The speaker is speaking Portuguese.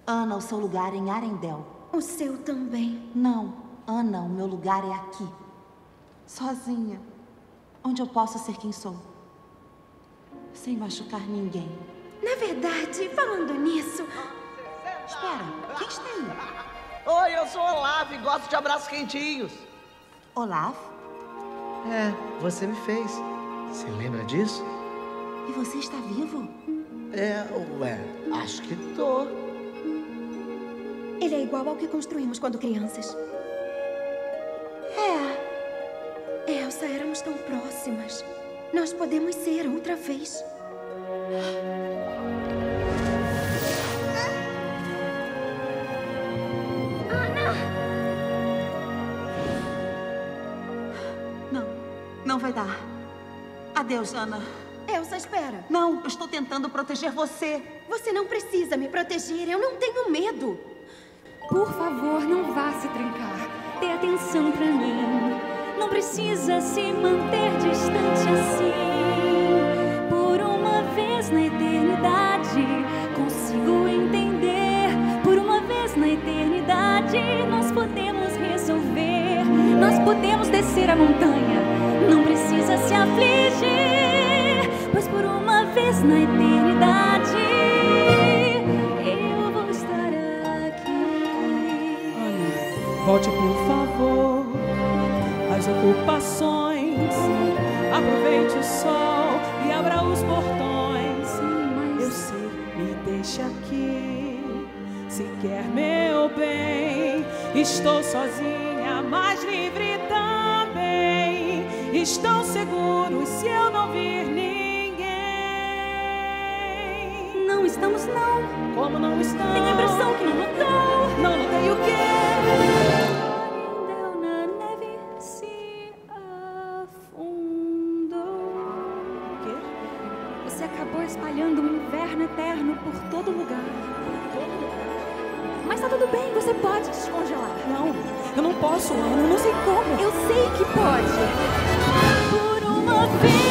Ana, o seu lugar é em Arendelle. O seu também. Não, Ana, o meu lugar é aqui. Sozinha. Onde eu posso ser quem sou. Sem machucar ninguém. Na verdade, falando nisso... Espera, quem está aí? Oi, eu sou Olaf e gosto de abraços quentinhos. Olaf? É, você me fez. Você lembra disso? E você está vivo? Acho que tô. Ele é igual ao que construímos quando crianças. Elsa, éramos tão próximas. Nós podemos ser outra vez. Não vai dar. Adeus, Ana. Elsa, espera. Não, eu estou tentando proteger você. Você não precisa me proteger. Eu não tenho medo. Por favor, não vá se trancar. Dê atenção pra mim. Não precisa se manter distante assim. Por uma vez na eternidade, consigo entender. Por uma vez na eternidade, nós podemos resolver. Nós podemos descer a montanha. Não precisa se afligir, pois por uma vez na eternidade eu vou estar aqui. Ana, volte por favor às ocupações. Aproveite o sol e abra os portões. Eu sei, me deixe aqui. Se quer meu bem, estou sozinha, mas livre também. Estão seguros se eu não vir ninguém. Não estamos, não. Como não estamos? Tenho a impressão que não notou. Não notei o quê? Arendelle na neve se afundou. O quê? Você acabou espalhando um inverno eterno por todo lugar. Mas tá tudo bem, você pode descongelar. Não, eu não posso, Ana, eu não sei como. Eu sei que pode. Por uma vez.